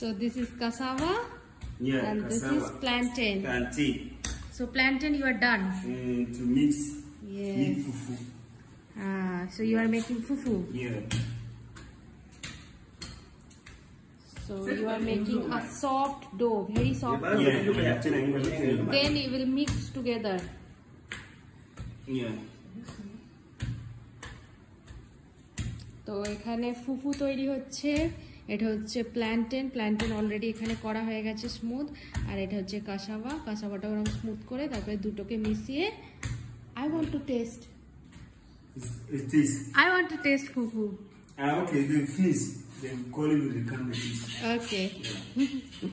So this is cassava. Yeah, and cassava. This is plantain. Plantain. So plantain, you are done. To mix. Yes. With fufu. So you are making fufu. Yeah. So you are making a soft dough, very soft dough. Yeah. Then it will mix together. Yeah. তো এখানে ফুফু তৈরি হচ্ছে। এটা হচ্ছে plantain already এখানে করা হয়ে গেছে স্মুথ। আর এটা হচ্ছে কাসাভাটা ওরকম স্মুথ করে তারপরে দুটোকে মিশিয়ে I want to taste. It is. I want to taste fufu. Okay, then finish. Then call you the camera. Okay. Yeah.